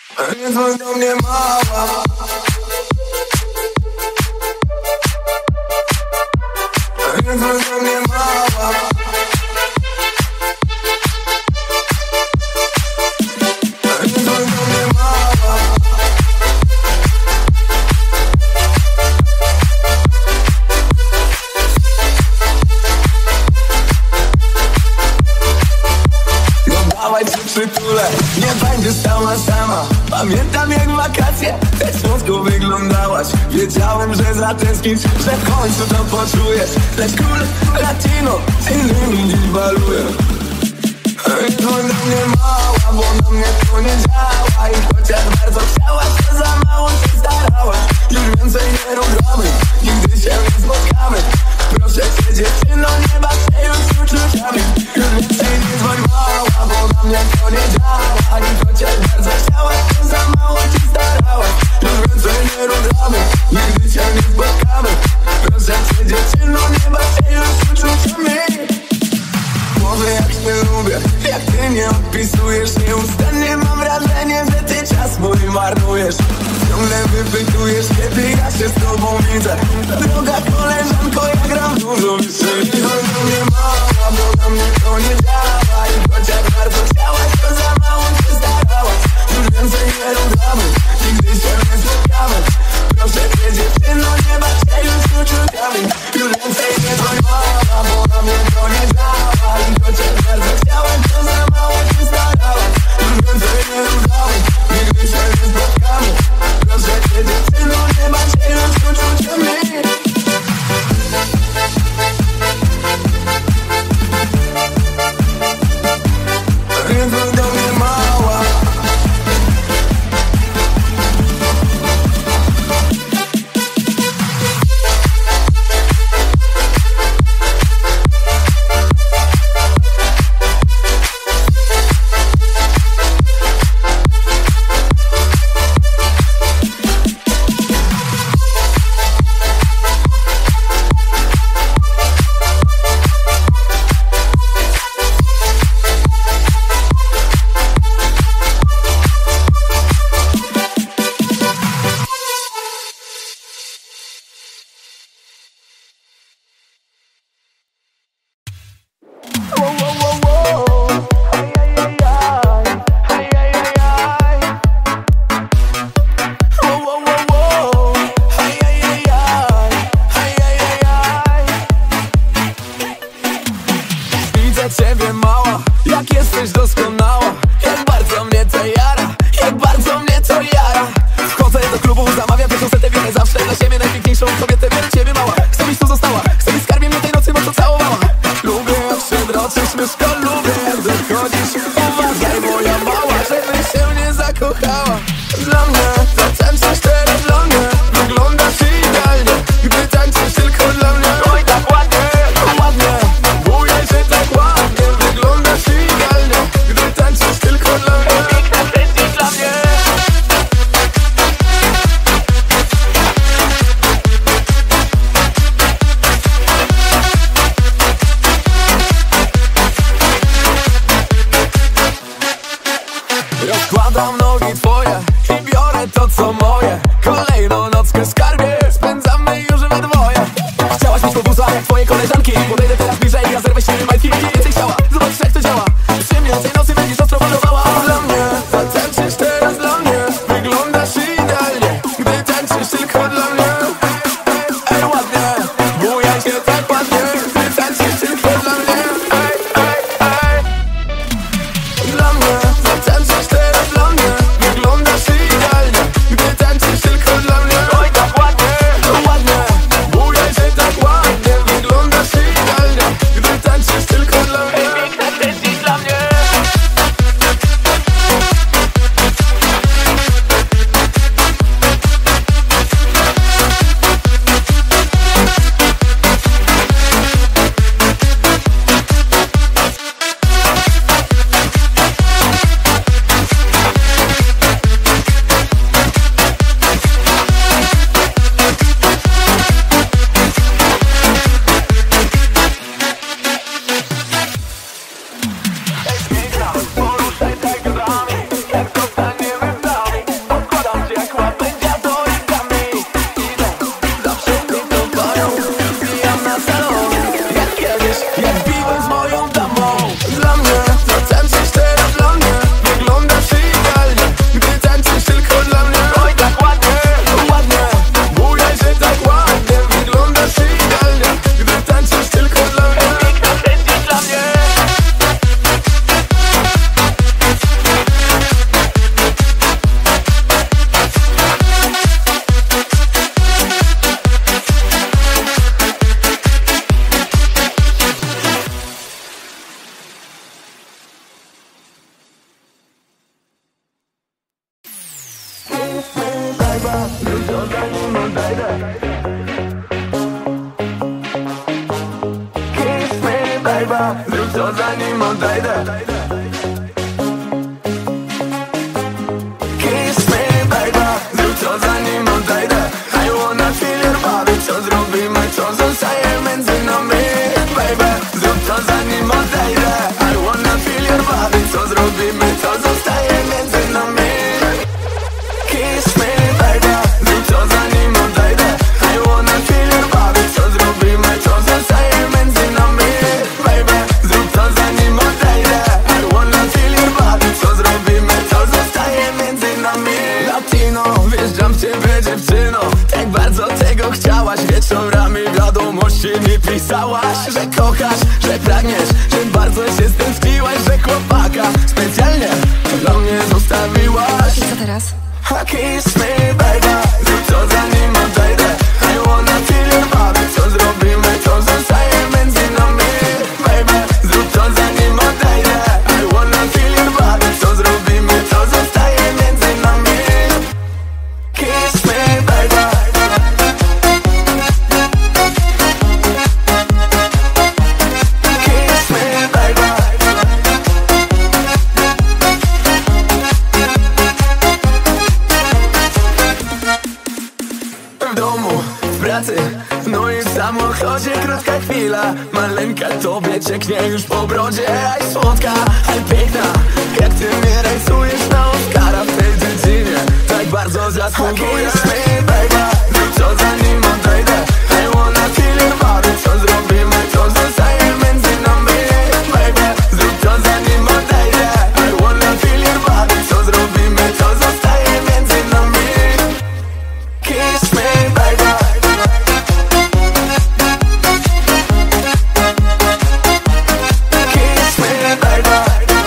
Nie dzwoń do mnie mała. Nie dzwoń do mnie mała. Nie dzwoń do mnie mała. No dawaj cię przytulę, nie będziesz sama. Pamiętam jak w wakacje tak słodko wyglądałaś. Wiedziałem, że zatęsknisz, że w końcu to poczujesz. Lecz król latino z innymi dziś baluje. Nie dzwoń do mnie mała, bo na mnie to nie działa. I chociaż bardzo chciałaś, to za mało się starałaś. Już więcej nie ruszamy, nigdy się nie spotkamy. Proszę cię dziewczyno, nie baw się już uczuciami. Już więcej nie dzwoń mała, bo na mnie to nie działa. I chociaż bardzo chciałaś, to za mało ci starałaś. Już więcej nie ruszamy, nigdy się nie spotkamy. Proszę cię dziewczyno, nie baw się już uczuciami. Może jak cię lubię, jak ty nie odpisujesz. Nieustannie mam wrażenie, że ty czas mój marnujesz. Ciągle wypytujesz, kiedy ja się z tobą widzę. Droga koleżanko, ja gram dużo wyżej. Nie dzwoń do mnie mała, bo na mnie to nie działa. I chociaż bardzo chciałaś, to za mało się starałaś. Już więcej nie ruszamy, nigdy się nie spotkamy. Proszę cię dziewczyno, nie baw się już uczuciami. Już więcej nie dzwoń mała, bo na mnie to nie działa. I chociaż bardzo chciałem, to za mało się starałaś. Już więcej nie ruszamy, nigdy się nie spotkamy. Proszę cię dziewczyno, nie baw się już uczuciami. Nie dzwoń do mnie mała. Ciebie mała, jak jesteś doskonała. Jak bardzo mnie to jara, jak bardzo mnie to jara. Wchodzę do klubu, zamawiam pierwszą setę, wiele zawsze dla siebie najpiękniejszą kobietę. Wiem ciebie mała, chcę byś tu została. Chcę byś skarbie mnie tej nocy mocno całowała. Lubię jak się droczysz, myszko, lubię jak dochodzisz. Uważaj moja mała, żebyś się nie zakochała. Dla mnie zatańczysz teraz dla mnie. Wyglądasz idealnie, gdy tańczysz tylko dla mnie. Oj tak ładnie, ładnie, bujaj się tak ładnie. Wyglądasz idealnie, gdy tańczysz tylko dla mnie. Piękna jesteś dla mnie. Rozkładam nogi twoje i biorę to co moje. Kolejną nockę skarbie spędzamy już we dwoje. Chciałaś mieć powózła jak twoje koleżanki. Podejdę teraz bliżej, ja zerwę się majtki. Więcej chciała, zobacz jak to działa. Przy mnie tej nocy będziesz ostro polowała. Dla mnie, zatańczysz teraz dla mnie. Wyglądasz idealnie, gdy tańczysz tylko dla mnie. Ej ładnie, bujaj się tak ładnie. Gdy tańczysz tylko dla mnie. Ej, ej, ej. Dla mnie, zatańczysz teraz dla mnie. Wyglądasz odejdę. Kiss me baby, zrób to zanim odejdę. Kiss me baby, zrób to zanim odejdę. I wanna feel your body, co zrobimy, co zostaje między nami. Baby, zrób to zanim odejdę. I wanna feel your body, co zrobimy, co zostaje między nami. Kiss me baby, zrób to zanim odejdę. I wanna feel your body, co zrobimy, co zostaje między nami. Baby, zrób to zanim odejdę. I wanna feel your body, co zrobimy, co zostaje między nami. Latino, wjeżdżam w ciebie dziewczyno. Tak bardzo tego chciałaś, wieczorami wiadomości mi pisałaś. Że kochasz, że pragniesz, że bardzo się stęskniłaś. Że chłopaka specjalnie dla mnie zostawiłaś. I co teraz? Kiss me baby, zrób to zanim odejdę. I wanna feel your body, co zrobimy, co zostaje między nami. Baby, zrób to zanim odejdę. I wanna feel your body, co zrobimy, co zostaje między nami. Kiss me baby. Kiss me baby. W domu, w pracy, no i w samochodzie. Krótka chwila, maleńka tobie cieknie już po brodzie. Aj słodka, aj piękna, jak ty mnie rajcujesz na Oscara w tej dziedzinie. Tak bardzo zasługujesz. Kiss me baby, zrób to zanim odejdę. I wanna feel your body, co zrobimy, co zostaje między nami. Baby, zrób to zanim odejdę. I wanna feel your body, co zrobimy, co zostaje między nami. Kiss me baby. Kiss me baby.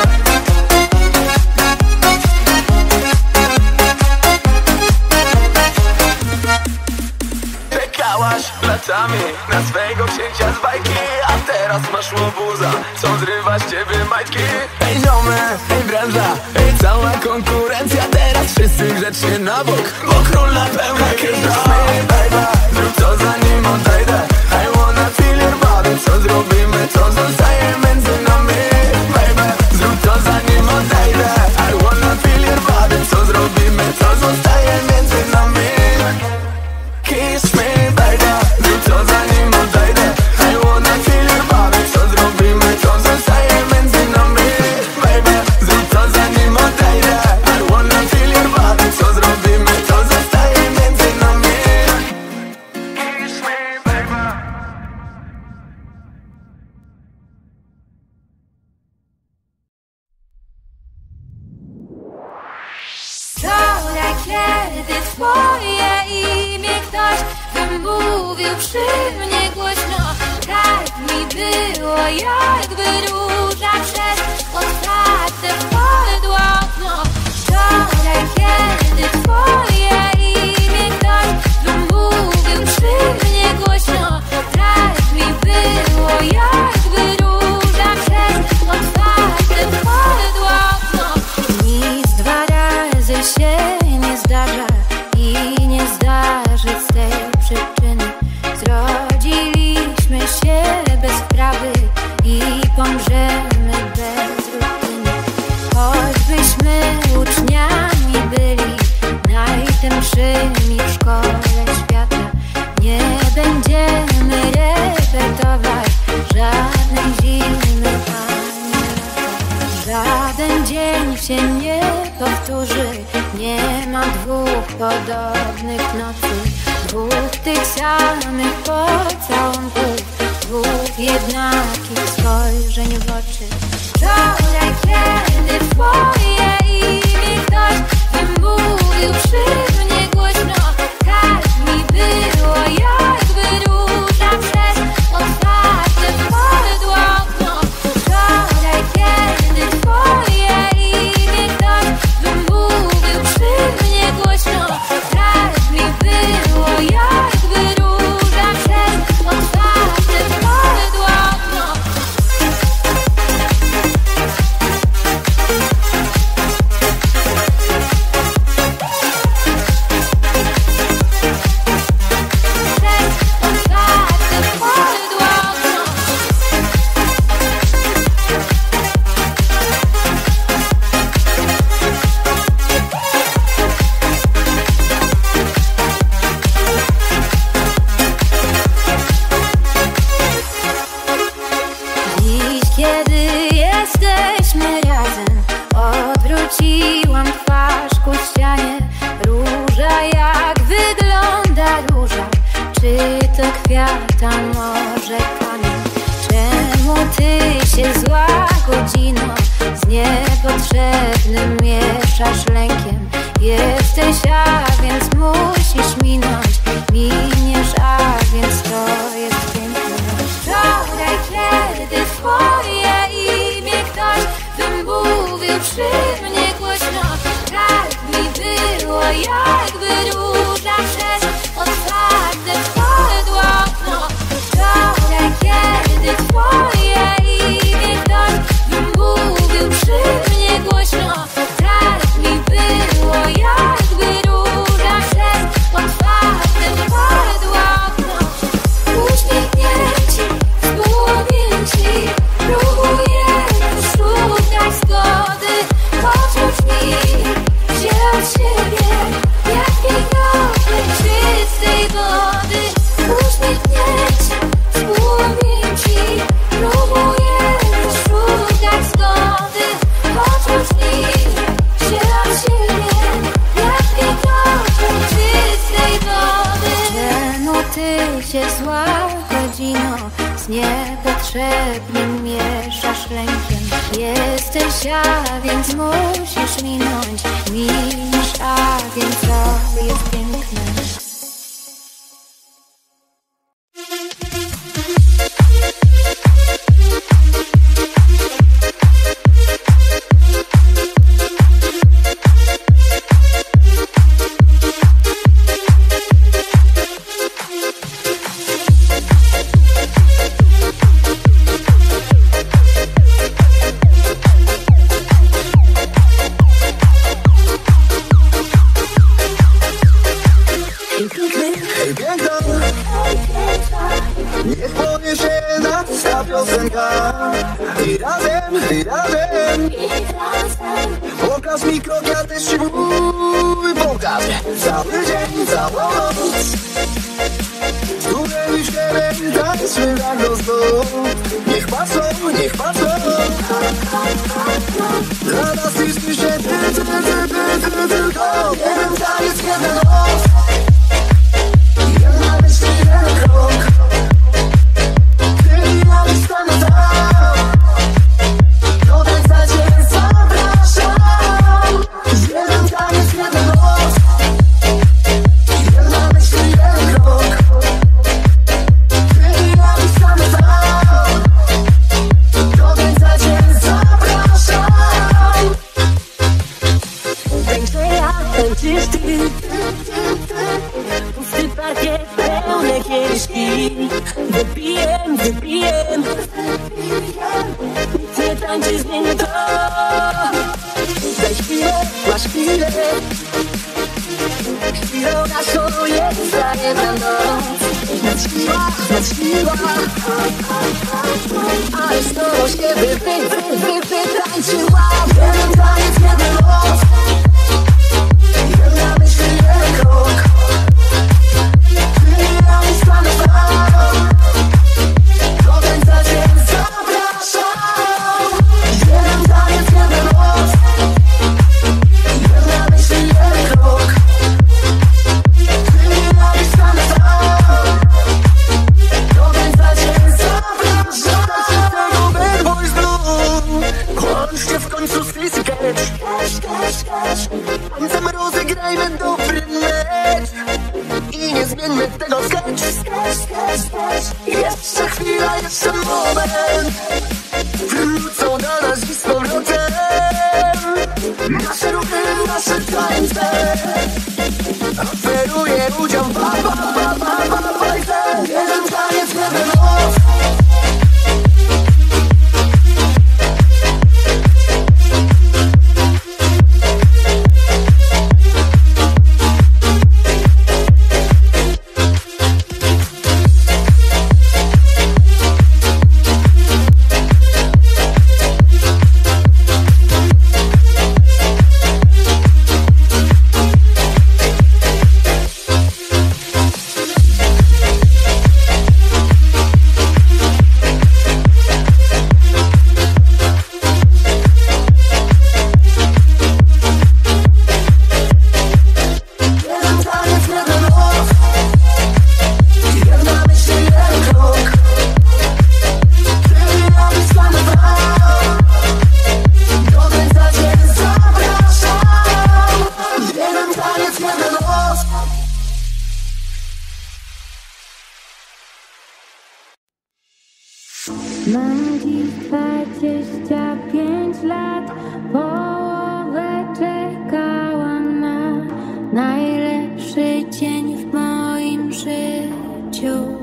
Czekałaś latami na swego księcia z bajki, a teraz masz łobuza, co zrywa z ciebie majtki. Ej ziomy, ej branża, ej cała konkurencja. Teraz wszyscy grzecznie na bok, bo król na pełnej jeżdża. Kiss me baby, zrób to zanim odejdę. I wanna feel your body, co zrobimy, co zostaje między nami. Baby, zrób to zanim odejdę. I wanna feel your body, co zrobimy, co zostaje między nami. Kiss me baby, zrób to zanim odejdę. I wanna feel your body, co zrobimy, co zostaje między nami. Baby, zrób to zanim odejdę. I wanna feel your body, co zrobimy, co zostaje między nami. Kiss me baby. Wczoraj, kiedy twoje imię ktoś wymówił przy mnie głośno, tak mi było, jakby róża przez otwarte wpadło okno. Wczoraj, kiedy twoje imię ktoś wymówił przy mnie głośno, tak mi było, jakby róża przez otwarte wpadło okno. Nic dwa razy się nie zdarza i nie zdarzy z tej przyczyny. Zrodziliśmy się bez sprawy i pomrzemy bez rutyny. Choćbyśmy uczniami byli najtęższymi w szkole świata, nie będziemy repetować żadnej zimy ani lata. Żaden dzień się nie powtórzy, nie ma dwóch podobnych nocy, dwóch tych samych pocałunków, dwóch jednakich spojrzeń w oczy. Wczoraj, kiedy twoje imię ktoś wymówił przy mnie głośno, tak mi było, jakby róża przez otwarte wpadło okno. Wczoraj, kiedy twoje imię ktoś wymówił przy mnie głośno, tak mi było, jakby róża przez otwarte wpadło okno. świata może kamień. Czemu ty się zła godzino z niepotrzebnym mieszasz lękiem? Jesteś, a więc musisz minąć. Miniesz, a więc to jest piękne. Wczoraj, kiedy twoje imię ktoś wymówił przy mnie głośno, tak mi było, jakby róża przez otwarte twardło okno. Wczoraj, kiedy twoje imię ktoś wymówił przy mnie głośno, tak mi było, jakby róża przez otwarte twardło okno. Uśmiechnięci, współmięci, próbujemy szukać zgody. Poczuć mi się od siebie, jak pięknoty czystej wody. Uśmiechnięci, współmięci, próbujemy szukać zgody. Poczuć mi się od siebie, jak pięknoty czystej wody. Czemu ty się zła godzino z niepotrzebnym mieszasz lękiem? Jesteś, a więc musisz minąć. Minisz, a więc to jest piękne. Niech powie się ta piosenka i razem pokaż mi krok, ja też ci mój pokaż. Cały dzień, całą noc z którymi śpiewem tańczy tak do stołu. Niech patrzą dla nas liczmy się tylko jeden taniec, jedna noc. Jedna myśl, jeden krok. Pusty parkiet, pełne kieliszki. Wypijem, nic nie tańczy, zmienię to. Daj chwilę, masz chwilę. Chwilą naszą jest za jedna noc. Nadsiła, ale znowu się wytańczyła. Jeden taniec, jedna noc. Jedna myśl, jeden krok. Wyjechali z planu sam. Do końca cię zapraszam. Jeden taniec, jedna noc. Jedna myśl, jeden krok. Wyjechali z planu sam. Do końca cię zapraszam. Tego bad boys znów. Kończcie w końcu slisy catch. Tancem rozegrajmy dobry mecz i nie zmieńmy tego sketch. Jeszcze chwila, jeszcze moment. Wrócą do nas dziś z powrotem. Nasze ruchy, nasze tańce. Oferuję udział jeden taniec, jeden noc. najlepszy dzień w moim życiu.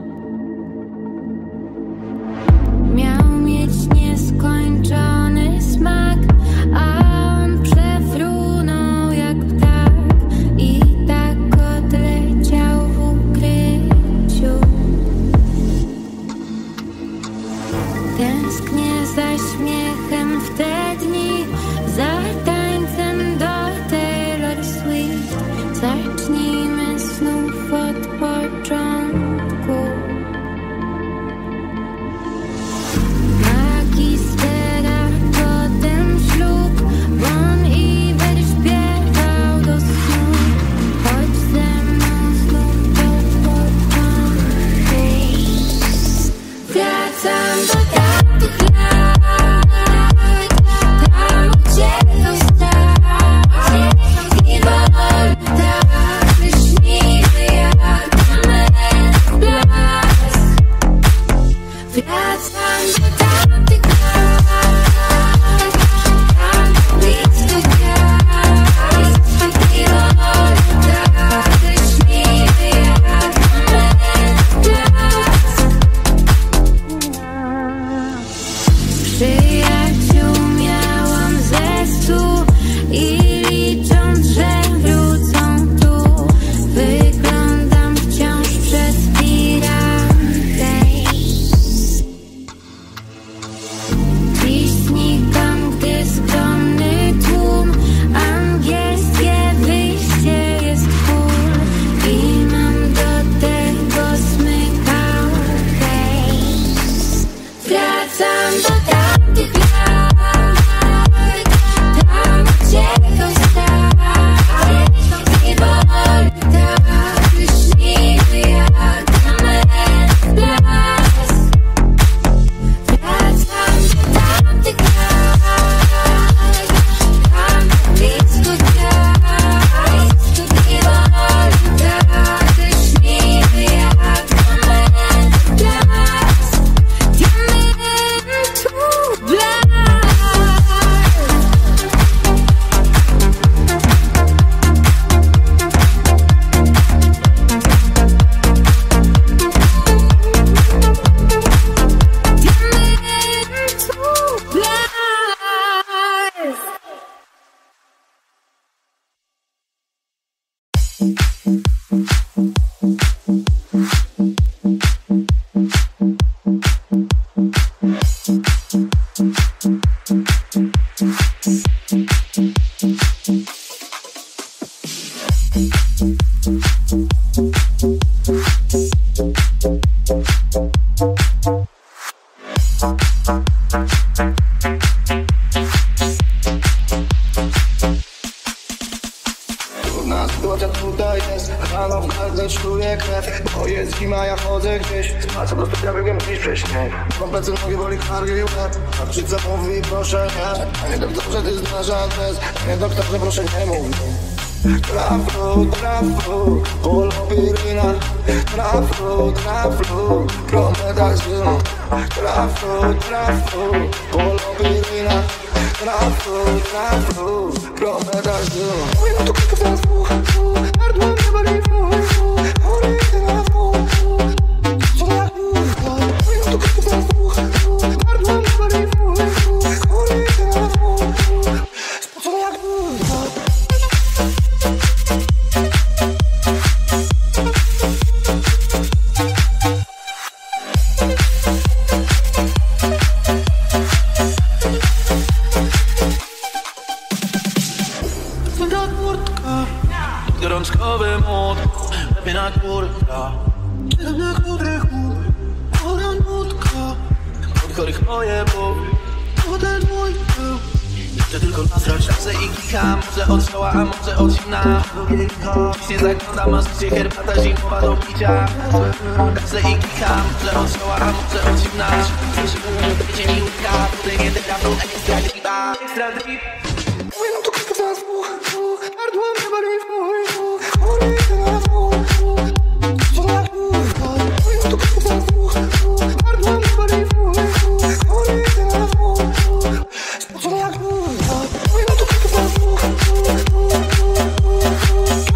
Miał mieć nieskończony smak, a on przefrunął jak ptak i tak odleciał w ukryciu. Tęsknię za śmiechem w te dni, za tańcem do Taylor Swift. Zacznijmy znów od początku. Magistera, potem ślub, Bon Iver śpiewał do snu. Chodź ze mną znów do początku. Wracam do tamtych lat, tam gdzie zostać i wolę tak wyśnimy jak męs blask. Wracam do tamtych lat, tam blisko gwiazd i wolę tak wyśnimy jak męs blask. Przyjaciół miałam ze 100 i licząc, że wrócą tu, wyglądam wciąż przez piramdę. Dziś znikam, gdy skromny tłum, angielskie wyjście jest full i mam do tego smykałkę. Wracam do tamtych lat, tam gdzie zostać i wolę tak wyśnimy jak męs blask. Wracam do tamtych lat, tam blisko gwiazd i wolę tak wyśnimy jak męs blask. Diamentu blask. Diamentu blask. Trudna sytuacja tutaj jest, rano w gardle czuję krew. Bo jest zima, ja chodzę gdzieś, spacę prosto, ja biegłem dziś wcześniej. Mam plecy, nogi, boli kark i łeb. Tarczyca mówi, proszę nie. Panie doktorze, ty znasz adres. Panie doktorze, proszę nie mów mi. Traflu, polopiryna. Traflu, prometazyna. Traflu, polopiryna. Traflu, prometazyna. Mówię, no to kilka zaraz gardło mnie boli, chory na co na górka. Mówię, no to kilka zaraz gardło mnie boli, chory na spocony jak górka. Gorączkowy mód, lepiej kurka. Czarne chudry chód, chora nutka. Od chorych pojebów, potem mój był. Chcę tylko nasrać razem i klikam. Może od stoła, a może od zimna. Dziś nie zaglądam, a życie herbata zimowa do picia. Razem i klikam. Może od stoła, a może od zimna. Będzie mi łódka, potem jedę dawno, ekstra driba. Ekstra drip. Mówię, no to kilka zaraz gardło mnie boli, chory na co na górka. Mówię, no to kilka zaraz gardło mnie boli, chory na spocony jak górka. Mówię, no to kilka zaraz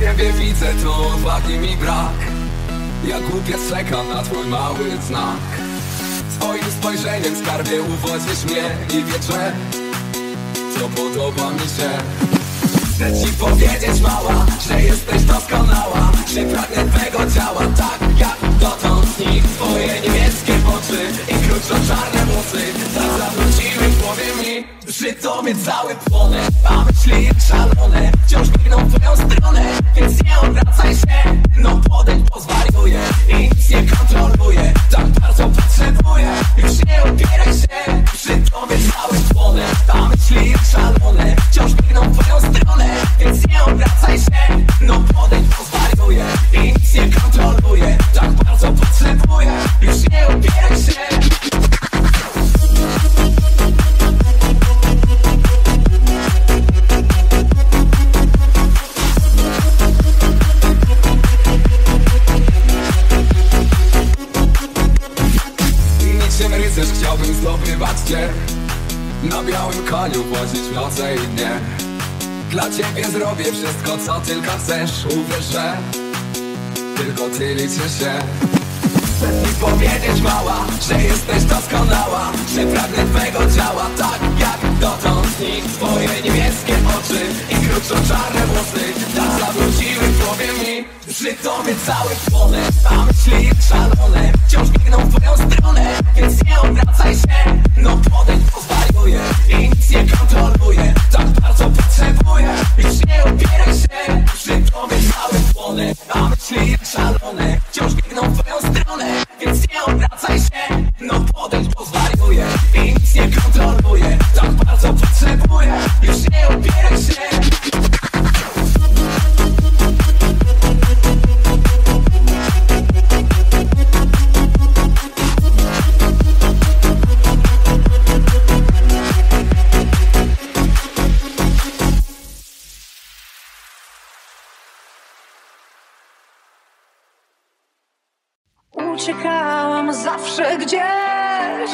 ciebie widzę, to odwagi mi brak. Ja głupia czekam na twój mały znak. Twoim spojrzeniem, skarbie, uwodzisz mnie i wieczę, co podoba mi się. Chcę ci powiedzieć, mała, że jesteś doskonała, że pragnę twego ciała, tak jak dotąd nikt. Twoje niebieskie oczy i kruczo-czarne włosy tak zawróciły w głowie mi. Przy tobie cały płonę, a myśli jak szalone wciąż biegną w twoją stronę. Więc nie obracaj się, no podejdź, bo zwariuję i nic nie kontroluję. Tak bardzo potrzebuję, już nie opieraj się. Przy tobie cały płonę, a myśli jak szalone wciąż biegną w twoją stronę. Więc nie obracaj się, no podejdź, bo zwariuję i nic nie kontroluję. Tak bardzo potrzebuję, już nie opieraj się. Rycerz, chciałbym zdobywać cię, na białym koniu wozić w noce i dnie. Dla ciebie zrobię wszystko, co tylko chcesz. Uwierz, że tylko ty liczy się. Chcę ci powiedzieć, mała, że jesteś doskonała, że pragnę twego ciała, tak jak dotąd nikt. Twoje niebieskie oczy i kruczo-czarne włosy tak zawróciły w głowie mi. Przy tobie cały płonę, a myśli jak szalone wciąż biegną w twoją stronę. Więc nie obracaj się, no podejdź, bo zwariuję i nic nie kontroluję. Tak bardzo potrzebuję, już nie opieraj się. Przy tobie cały płonę, a myśli jak szalone wciąż biegną w twoją stronę. Więc nie obracaj się, no podejdź, bo zwariuję i nic nie kontroluję. Tak bardzo potrzebuję, już nie opieraj się. Uciekałam zawsze gdzieś,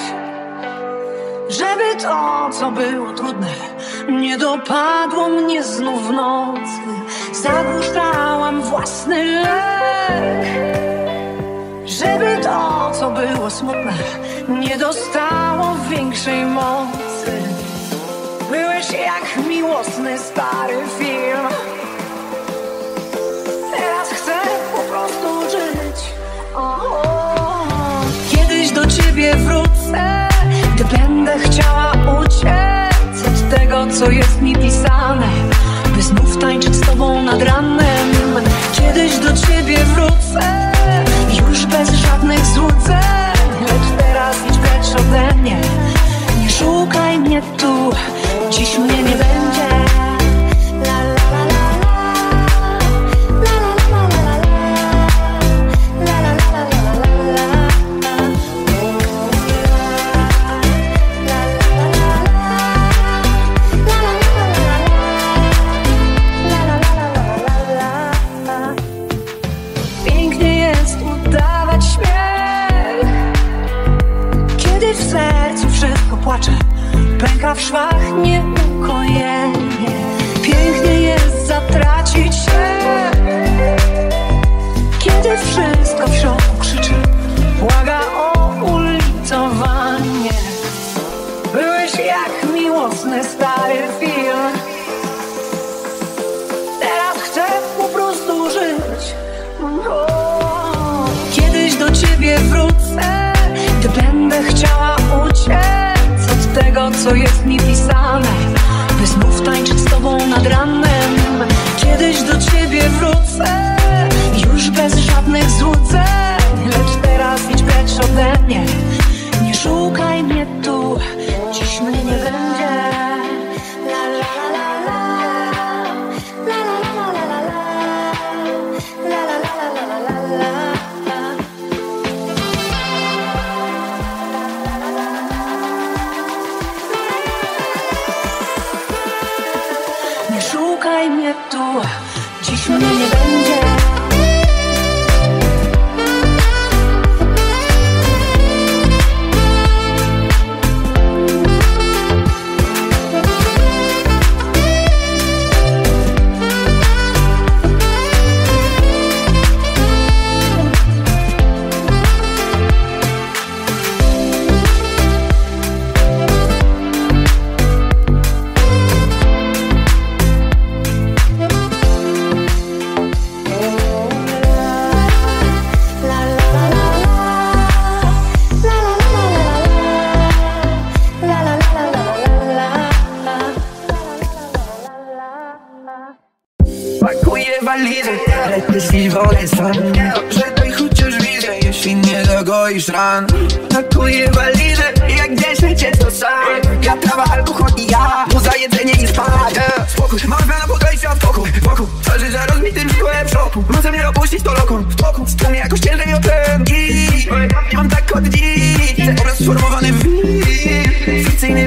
żeby to, co było trudne, nie dopadło mnie znów w nocy. Zagłuszałam własny lęk, żeby to, co było smutne, nie dostało większej mocy. Byłeś jak miłosny stary film. Teraz chcę po prostu żyć. Kiedyś do ciebie wrócę, gdy będę chciała uciec od tego, co jest mi pisane, by znów tańczyć z tobą nad ranem. Kiedyś do ciebie wrócę, już bez żadnych złudzeń, lecz teraz idź precz ode mnie. Nie szukaj mnie tu, dziś mnie nie będzie. Pęka w szwach nieukojenie. Pięknie jest zatracić się, kiedy wszystko w środku krzyczy, błaga o ulitowanie. Byłeś jak miłosny stary film. Teraz chcę po prostu żyć. Kiedyś do ciebie wrócę, gdy będę chciała uciec od tego, co jest mi pisane, by znów tańczyć z tobą nad ranem. Kiedyś do ciebie wrócę, już bez żadnych złudzeń, lecz teraz idź precz ode mnie. Nie szukaj mnie tu, dziś mnie nie będzie. La la la la la, la la la la la, la la la la la la. Nie szukaj mnie tu, dziś mnie nie będzie. walizę, lepiej wolę sam. Żegnaj chociaż wizję, jeśli nie dogoisz ran. Pakuję walizę, jak 10 jest to sam. Ja, trawa, alkohol i ja, muza, jedzenie i spać. Spokój, mam zmiana podejścia wokół twarzy za rozmitym szkłem w szoku. Mam zamiar opuścić to lokon w toku. Wspomnę jakoś ciężej o ten git. Nie mam tak od dziś. Obraz sformowany w fikcyjny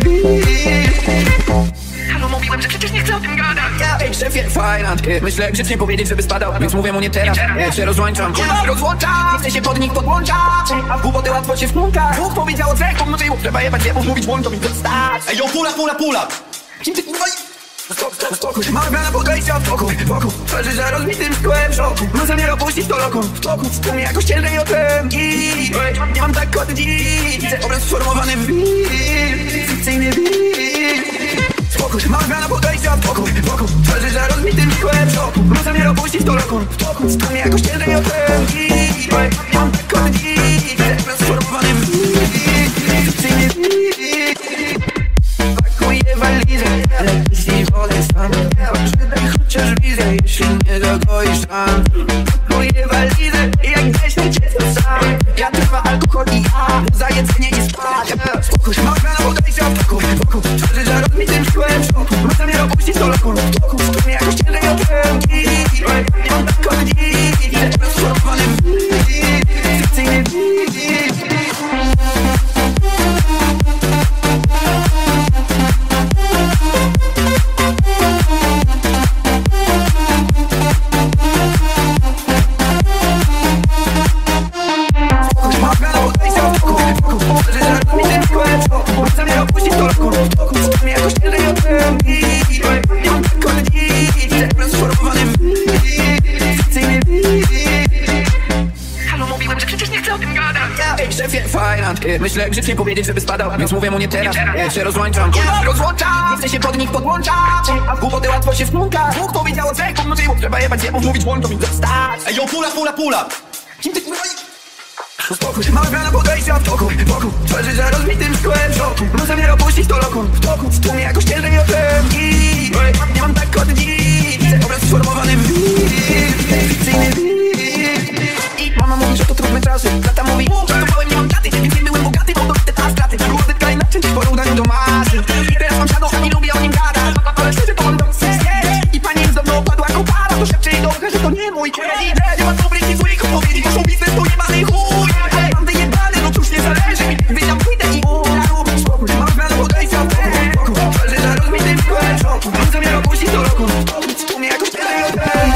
halo, mówiłem, że przecież nie chcę o tym gadać. Ej, szefie, fajna. Myślę grzecznie powiedzieć, żeby spadał, więc mówię mu nie teraz. Się rozłączam, nie chcę się pod nich podłączać. A w głupoty łatwo się wplątać. Dwóch powiedziało trzech, pomnożyło. Trzeba jebać jebów, mówić łączą mi dostać. Ej, yo, pula. Kim ty kurwa? Spokój, mam zmiana podejścia wokół twarzy za rozmitym szkłem w szoku. Mam zamiar opuścić to lokon w toku. Wspomnę jakoś ciężej o ten git. Nie mam tak od dziś. Obraz sformowany w fikcyjny spokój, mam zmiana podejścia wokół twarzy za rozmitym szkłem w szoku. Mam zamiar opuścić to lokon w toku. Wspomnę jakoś ciężej o ten git. Nie mam tak od dziś. Obraz sformowany w fikcyjny pakuję walizę, lepiej wolę sam. Żegnaj chociaż wizję, jeśli nie dogoisz ran. Pakuję walizę, jak 10 jest to sam. Ja, trawa, alkohol i ja, za jedzenie i spać. Spokój, mam zmiana podejścia wokół twarzy za rozmitym szkłem w szoku. Mam zamiar opuścić to lokon w toku. Wspomnę jakoś ciężej o ten git. Nie mam tak od dziś. Sformowany w fikcyjny myślę grzecznie powiedzieć, żeby spadał, więc mówię mu nie teraz. Się rozłączam, nie chcę się pod nich podłączać. A w głupoty łatwo się wplątać. Dwóch powiedziało trzech, pomnożyło. Trzeba jebać jebów, mówić łączą mi dostać. Ej, yo, pula. Kim ty kurwa? Spokój, mam zmiana podejścia wokół twarzy za rozmitym szkłem w szoku. Mam zamiar opuścić to lokon w toku. Wspomnę jakoś ciężej o ten git. Nie mam tak od dziś. Obraz sformowany w fikcyjny i mama mówi, że to trudne czasy. Tata mówi, że to nie mam taty, więc nie byłem bogaty, bo to te straty. Głodytka inaczej niż porównaniu do masy. I teraz mam siadą, a nie lubię o nim gadać. Ale szczerze to mam dosyć. I pani już do mną padła kopara. To szepcze i dobrze, że to nie mój kredyt. Nie ma dobrych i złych odpowiedzi. Naszą biznes to jebany chuj. Mam wyjebany, no cóż nie zależy mi. Wiedział, pójdę i spokój, mam zmianę podejścia wokół twarzy za rozmitym szkłem w szoku. Mam zamiar opuścić to lokon. Wspomnę jakoś ciężej o ten.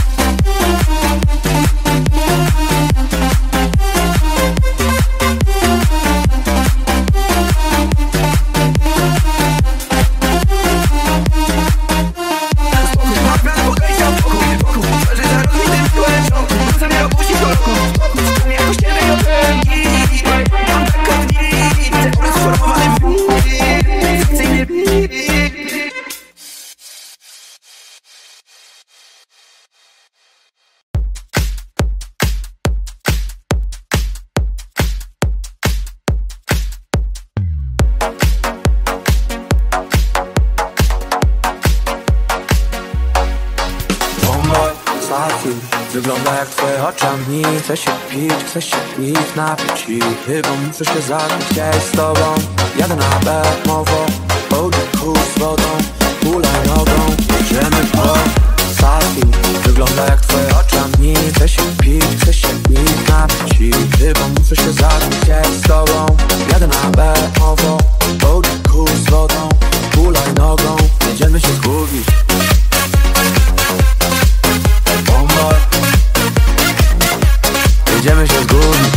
Wygląda jak twoje oczami. Chcę się pić, napić i chyba muszę się zabić. Ja z tobą jadę na Bemowo, południku z wodą, hulaj nogą, jedziemy po Saki. Wygląda jak twoje oczami. Chcę się pić, napić i chyba muszę się zabić. Ja z tobą jadę na Bemowo, południku z wodą, hulaj nogą, jedziemy się zgubić. Jedziemy się zgubić.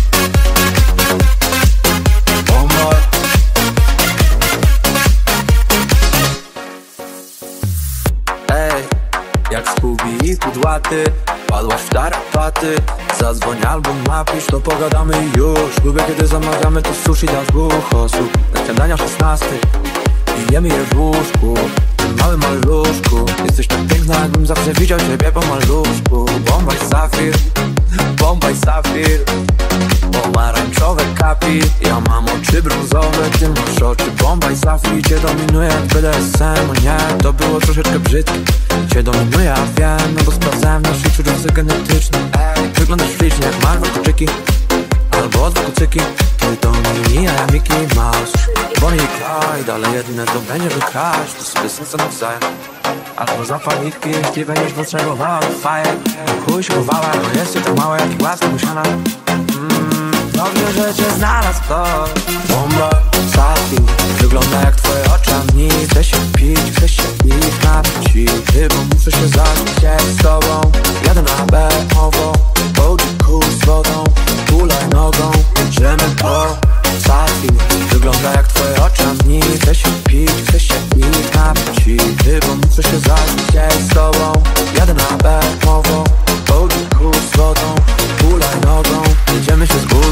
Ej, jak Scooby i kudłaty, padłaś w tarapaty. Zadzwoń albo napisz, to pogadamy i już. Lubię kiedy zamawiamy to sushi dla 2 osób. Na śniadania 16 i jemy je w łóżku. W małym maluszku. Jesteś tak piękna, jakbym zawsze widział ciebie po maluszku. Bomba i safir, bomba i safir. pomarańczowe kapi. Ja mam oczy brązowe, ty masz oczy bomba i safri. Cię dominuje jak BDSM, o nie, to było troszeczkę brzydkie. Cię dominuje, ja wiem, no bo sprawdzałem nasz czujnicy genetyczny. Wyglądasz ślicznie jak Marvel koczyki albo dwa kucyki. Ty to Mini, a ja Mickey Mouse, Bonnie i Clyde, ale jedyne to będzie wykraść. To sobie serce nawzajem albo zapalniki, jeśli będziesz potrzebował fajer. Chuj się chowała, bo jesteś tak mała jak igłaska musiana. Dobrze, że cię znalazł ktoś. Bomba, satin, wygląda jak twoje oczy, a mnie chce się pić, chce się ich napić. Ty, bo muszę się zacząć z tobą. Jadę na bemowo, bodziku z wodą, tulaj nogą, jedziemy po satin. Wygląda jak twoje oczy, a mnie chce się pić, chce się ich napić. Ty, bo muszę się zacząć z tobą. Jadę na bemowo, bodziku z wodą, tulaj nogą, jedziemy się zgubić.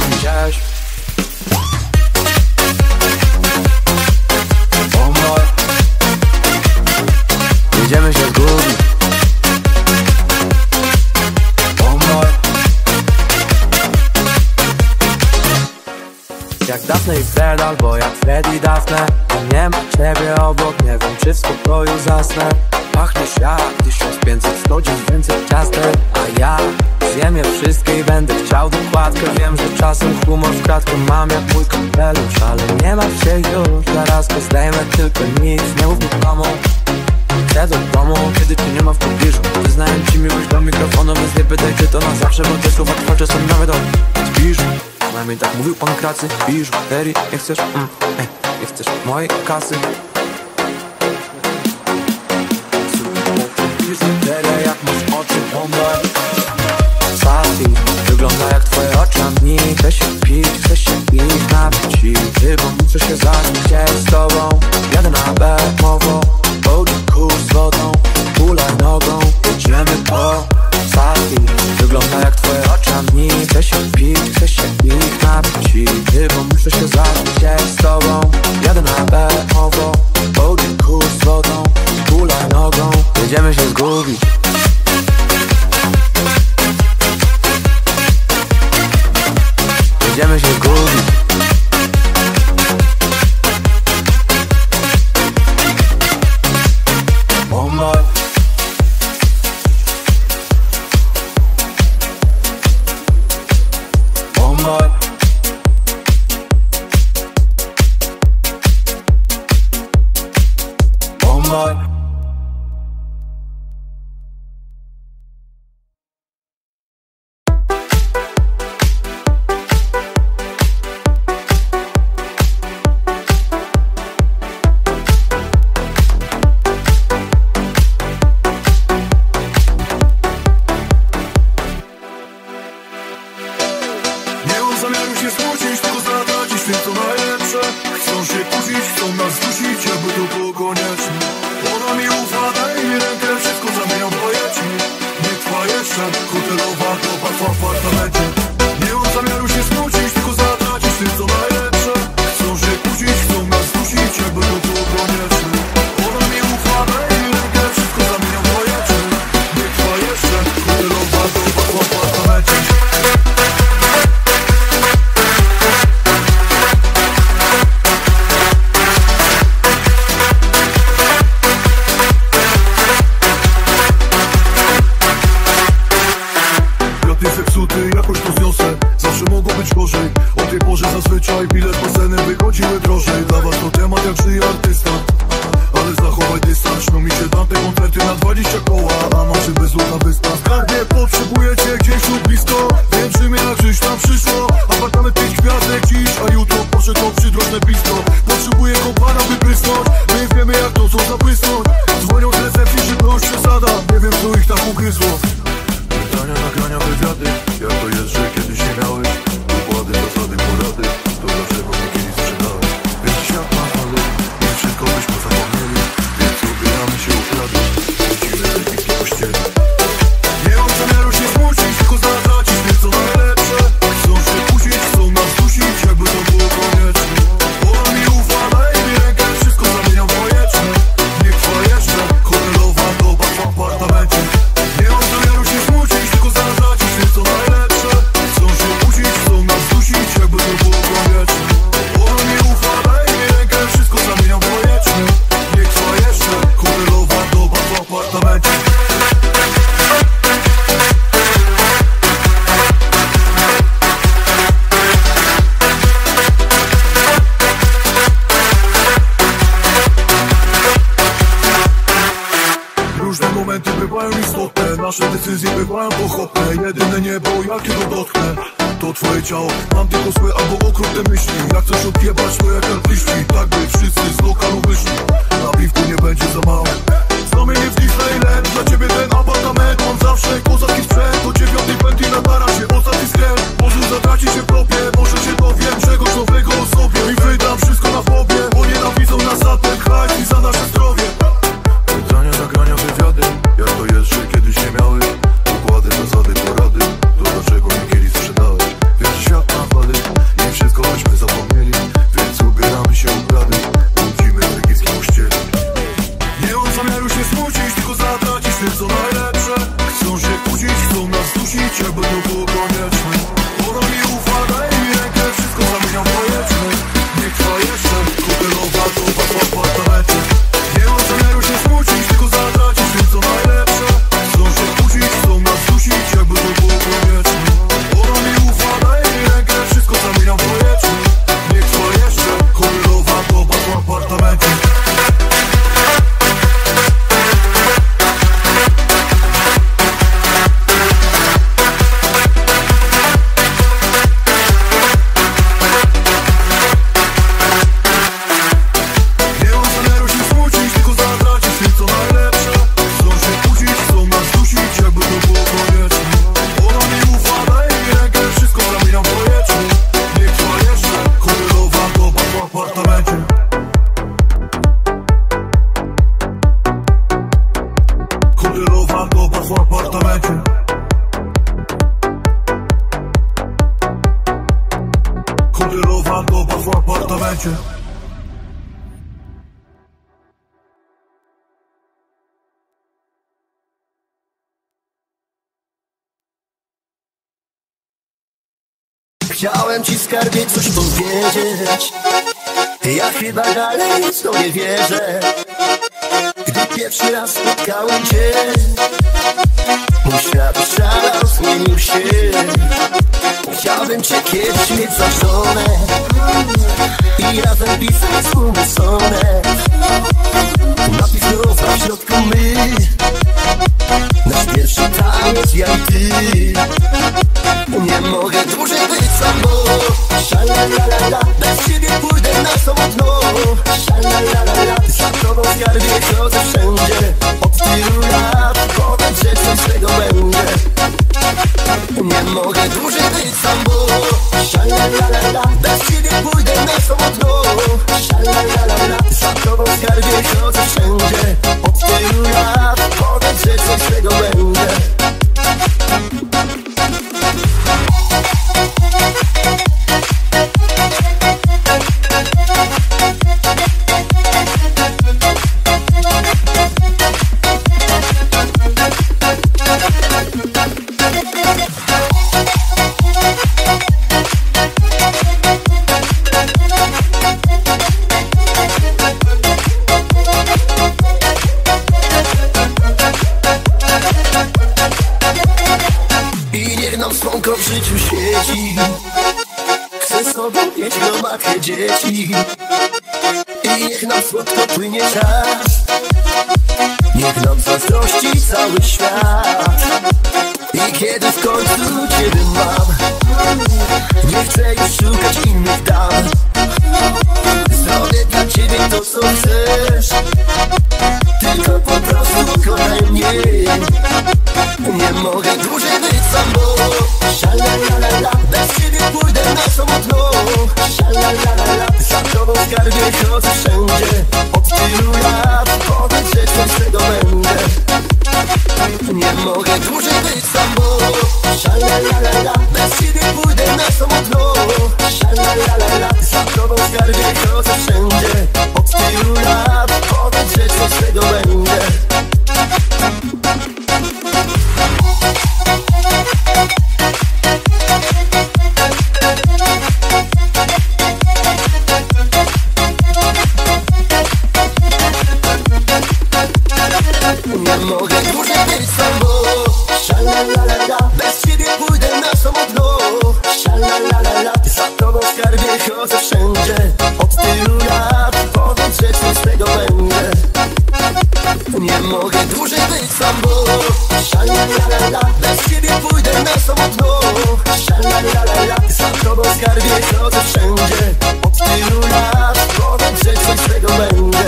Bomba, jedziemy się zgubić. Bomba, jak Daphne i Fred, albo jak Fred i Daphne. Nie ma ciebie obok, nie wiem czy w spokoju zasnę. Pachniesz jak 1500 godzin więcej ciastek. A ja zjem je wszystkie i będę chciał dokładkę. Wiem, że czasem humor w kratkę mam jak mój kapelusz, ale nie martw się już, zaraz go zdejmę, tylko nic nie mów nikomu. Chcę do domu, kiedy cię nie ma w pobliżu. Wyznałem ci miłość do mikrofonu, więc nie pytaj czy to na zawsze, bo te słowa twoje są nawet od zbliżu. Przynajmniej tak mówił pan Kracy. Biżuterii, nie chcesz, nie chcesz mojej kasy. Biżuteria jak masz oczy, bomba. Satin, wygląda jak twoje oczy, a mnie chce się pić, chce się ich napić. Ty, bo muszę się zacząć z tobą. Jadę na bemowo, bodziku z wodą, tulaj nogą, jedziemy po satin. Wygląda jak twoje oczy, a mnie chce się pić, chce się ich napić. Ty, bo muszę się zacząć z tobą. Jadę na bemowo, bodziku z wodą, tulaj nogą, jedziemy się zgubić. Jedziemy się zgubić. Bomba, bomba, bomba. Chcą się kłócić, chcą nas dusić, bywają pochopne. Jedyne niebo, jakiego dotknę, to twoje ciało. Mam tylko złe albo okrutne myśli. Jak chcesz odjebać, to jak artyści, tak by wszyscy z lokalu wyszli. Na piwku nie będzie za mało. Znamy mnie w Disneyland, dla ciebie ten apartament. Mam zawsze kozacki sprzęt, do 9 pętli na tarasie. Ostatni skręt, może zatraci się w tobie. Może się dowiem czegoś nowego o sobie i wydam wszystko na pobie, bo nienawidzą nas za ten hajs i za nasze zdrowie. Pytania, nagrania, wywiady, jak to jest, że kiedyś nie miałeś układy, zasady, porady. To dlaczego mnie kiedyś sprzedałeś? Wiesz, świat napady i wszystko byśmy zapomnieli. Więc ubieramy się ubrany, budzimy w egipskim kościele. Nie mam zamiaru się smucić, tylko zatracić tym co najlepsze. Chcą się kłócić, chcą nas dusić, jakby to było konieczne. Ona mi ufa, daj mi rękę, wszystko zamieniam bajeczne. Niech trwa jeszcze, hotelowa doba w apartamencie. Nie mam zamiaru się smucić, tylko zatracić tym co najlepsze. Chcą się kłócić, chcą nas dusić, jakby to było konieczne. Ona mi ufa, daj mi rękę, wszystko zamieniam bajeczne. Niech trwa jeszcze, hotelowa doba w apartamencie. Chciałem ci, skarbie, coś powiedzieć. Ja chyba dalej w to nie wierzę. Gdy pierwszy raz spotkałem cię, mój świat szalał, zmienił się. Chciałbym cię kiedyś mieć za żonę i razem pisać wspólny sonet. Napis rozwa w środku my, nasz pierwszy taniec, ja i ty. Nie mogę dłużej być sam, bo szalalala, bez ciebie pójdę na samotno. Szalalala, za tobą, skarbie, chodzę wszędzie. Od tylu lat powiedz, że coś z tego będzie. Nie mogę dłużej być sam, bo szalalala, bez ciebie pójdę na samotno. Szalalala, za tobą, skarbie, chodzę wszędzie. Od tylu lat powiedz, że coś z tego będzie. Słonko w życiu świeci, chcę sobie mieć gromadkę dzieci. I niech nam słodko płynie czas, niech nam zazdrości cały świat. I kiedy w końcu ciebie mam, nie chcę już szukać innych dam. Zrobię dla ciebie to, co chcesz, tylko po prostu kochaj mnie. Nie mogę dłużej być sam, bo szalalala, bez ciebie pójdę na samotno. Szalalala, za tobą, skarbie, chodzę wszędzie. Od tylu lat powiedz, że coś z tego będzie. Nie mogę dłużej być sam, bo szalalala, bez ciebie pójdę na samotno. Szalalala, za tobą, skarbie, chodzę wszędzie. Od tylu lat powiedz, że coś z tego będzie. Nie mogę dłużej być sam, bo szalalala. ciebie pójdę na samotną. Szalalala, za tobą skarbie chodzę wszędzie. Od tylu lat powiem, że coś z tego będzie.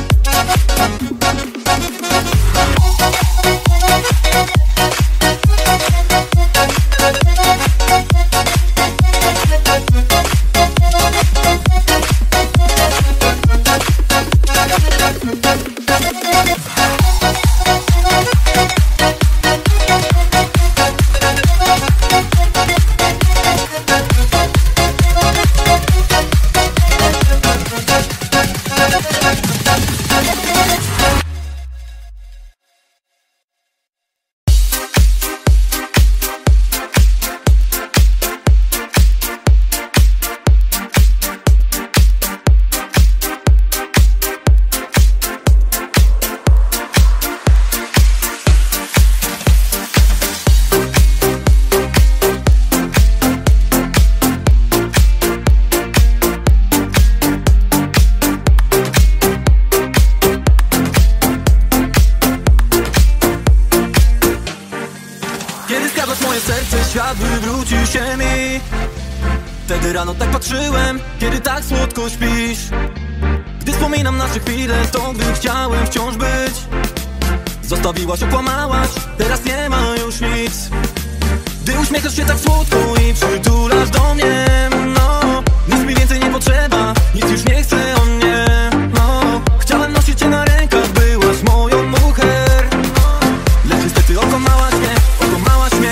Świat wywrócił się mi. Wtedy rano tak patrzyłem, kiedy tak słodko śpisz. Gdy wspominam nasze chwile, to gdy chciałem wciąż być. Zostawiłaś, okłamałaś, teraz nie ma już nic. Gdy uśmiechasz się tak słodko i przytulasz do mnie, no, nic mi więcej nie potrzeba, nic już nie chcę o mnie, no. Chciałem nosić cię na rękach, byłaś moją mucher. Lecz niestety okłamałaś mnie, okłamałaś mnie.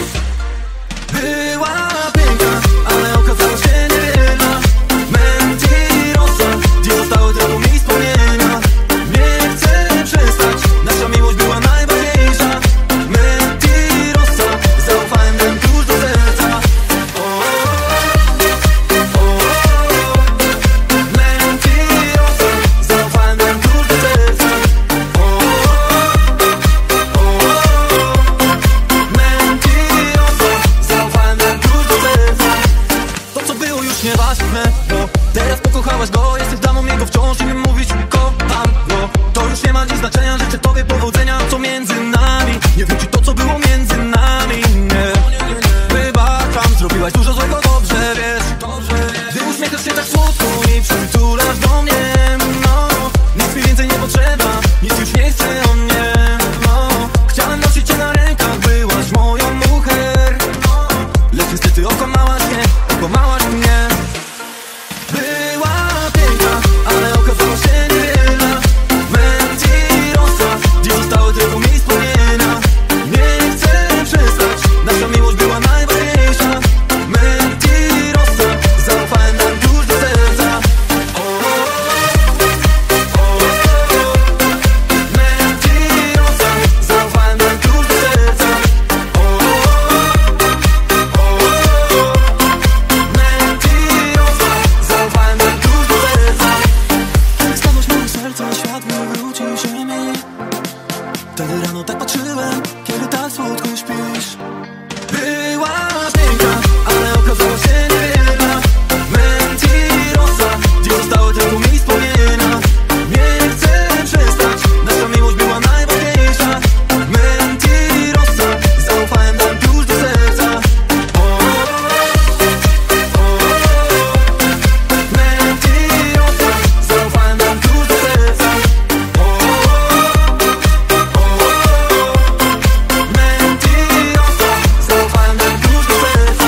Była piękna, ale okazała się niewielna. Mentirosa, gdzie zostały tylko mi wspomnienia. Nie chcę przestać, nasza miłość była najważniejsza. Mentirosa, zaufałem ten klucz do serca. Mentirosa, zaufałem ten klucz do serca. To co było już nieważne, bo teraz pokochałaś go. Jesteś damą jego wciąż i mi mówić kocham go. To już nie ma dziś znaczenia, życzę tobie powodzenia. Co między nami, nie wróci to co było między nami, nie. Wybaczam, zrobiłaś dużo złego, dobrze wiesz. Gdy uśmiechasz się tak słodko i przytulasz do mnie, no, nic mi więcej nie potrzeba, nic już nie chcę o mnie, no. Chciałem nosić cię na rękach, byłaś moją mucher. Lecz niestety okłamałaś mnie, okłamałaś mnie. Była piękna, ale okazała się niewielna. Mentirosa, gdzie zostały tylko mi wspomnienia. Nie chcę przestać, nasza miłość była najważniejsza. Mentirosa, zaufałem nam już do serca. Mentirosa, zaufałem nam już do serca. Mentirosa, zaufałem nam już do serca. Kiedy spadłaś moje serce, świat wywrócił się mi. Wtedy rano tak patrzyłem, kiedy tak słodko śpisz. Była piękna, ale okazała się niewielna. Mentirosa, gdzie zostały tylko mi wspomnienia. Nie chcę przestać, nasza miłość była najważniejsza. Mentirosa, zaufałem nam już do serca. Mentirosa, zaufałem nam już do serca. Mentirosa, zaufałem nam już do serca.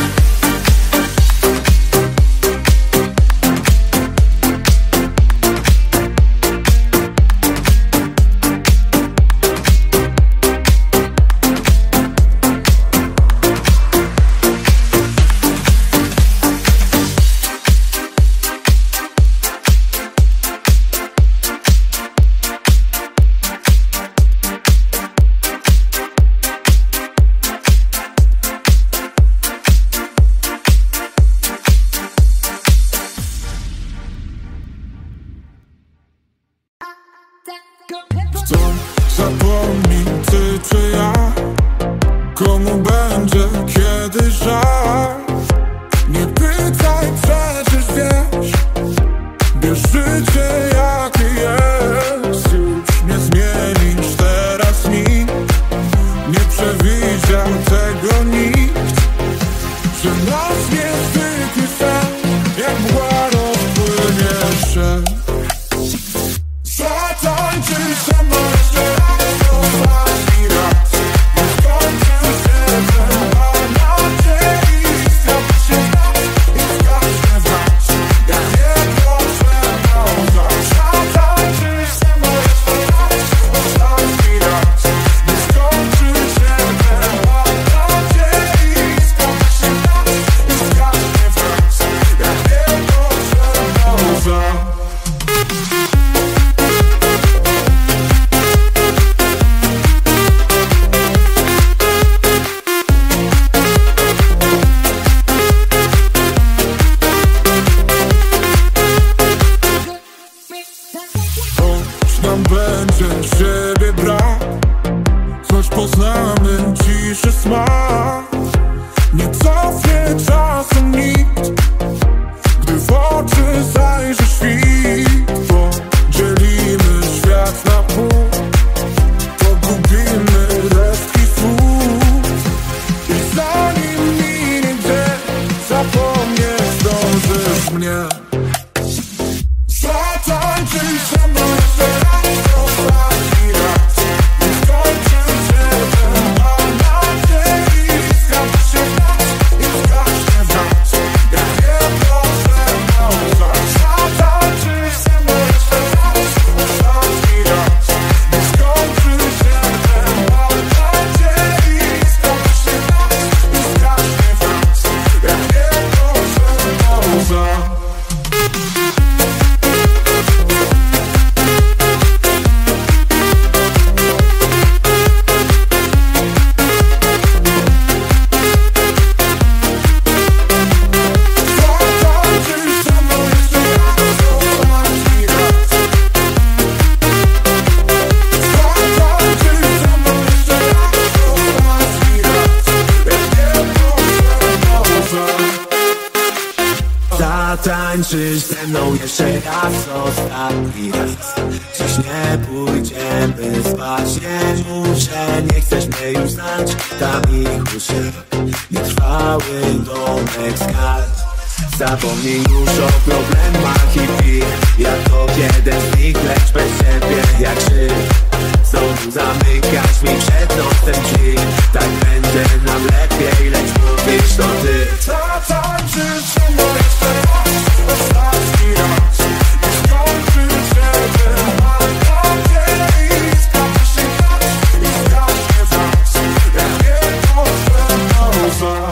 Kto zapomni, ty czy ja? Komu będzie kiedy żal? Nie pytaj, przecież wiesz. Bierz życie jakie jest. Już nie zmienisz teraz nic. Nie przewidział wiedział tego nikt, że nasz niezwykły sen jak mgła rozpłynie się. Zatańczyj ze mną jeszcze raz, ostatni raz. Nie skończył się ten bal nadziei. Zgadza się nas i zgaśnie wraz. Ja nie proszę pauza. Zatańczyj ze mną jeszcze raz, ostatni raz. Nie skończył się ten bal nadziei. Zgadza się nas i zgaśnie wraz. Ja nie proszę pauza. Choć nam będzie siebie brak, choć poznamy ciszy smak, nie cofnie czasem nikt, gdy w oczy zajrzy świt. Podzielimy świat na pół, pogubimy resztki słów i zanim minie dzień, zapomnieć zdążysz mnie. Zatańczyj ze mną jeszcze raz, ostatni raz. Nie skończył się ten bal nadziei. Zgadza się nas i zgaśnie wraz. Ja nie proszę pauza. Zatańczyj ze mną jeszcze raz, ostatni raz. Nie skończył się ten bal nadziei. Zgadza się nas i zgaśnie wraz. Ja nie proszę pauza. Zatańczysz ze mną jeszcze raz, ostatni raz. Dziś nie pójdziemy spać, nie muszę, nie chcesz mnie już znać. Tam ich uszy, nietrwały domek skarb. Zapomnij już o problemach i pij, jak to jeden z nich, lecz bez ciebie jak krzyk. Znowu zamykasz mi przed nosem drzwi. Tak będzie nam lepiej, lecz mówisz to ty. Zatańczysz ze mną jeszcze raz, ostatni raz. Nie skończył się ten bal nadziei. Zgadza się nas i zgaśnie wraz. Ja nie proszę pauza.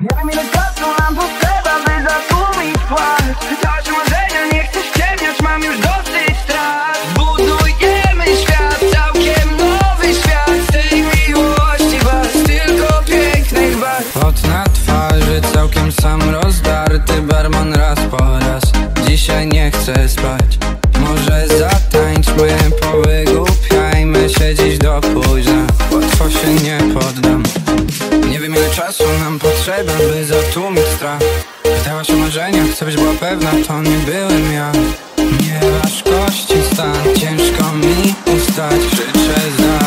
Nie wiem ile czasu nam potrzeba, by zatłumić płacz. Całe się marzenia, nie chcę ściemniać, mam już dosyć strat. Budujemy świat, całkiem nowy świat. Z tej miłości was, tylko pięknych was. Pot na twarzy, całkiem sam rozdarty. Barman raz po raz, dzisiaj nie chcę spać. Może zatańczmy, powygłupiajmy się dziś do późna. Łatwo się nie poddam. Nie wiem ile czasu nam potrzeba, by zatłumić strach. Pytałaś o marzeniach, chcę być była pewna, to nie byłem ja. Nie waż kości stan, ciężko mi ustać. Krzyczę za